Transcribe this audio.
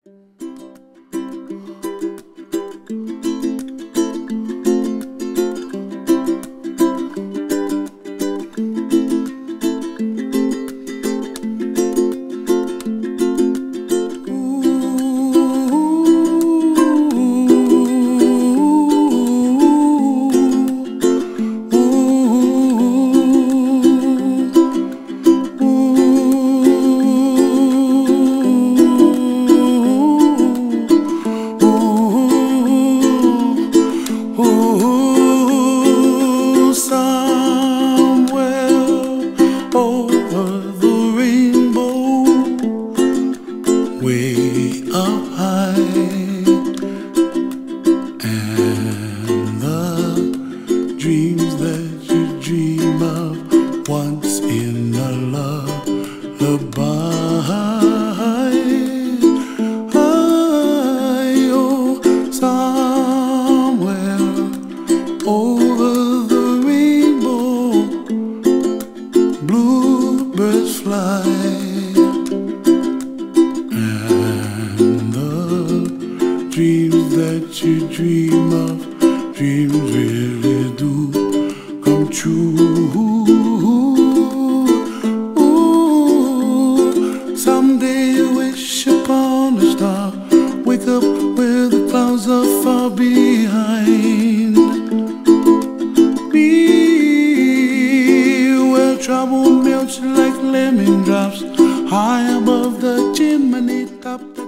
Way up high, and the dreams that you dream of once in a lullaby. Oh, somewhere over the rainbow, bluebirds fly. Dreams that you dream of, dreams really do come true. Ooh, someday you wish upon a star, wake up where the clouds are far behind me, where trouble melts like lemon drops high above the chimney top.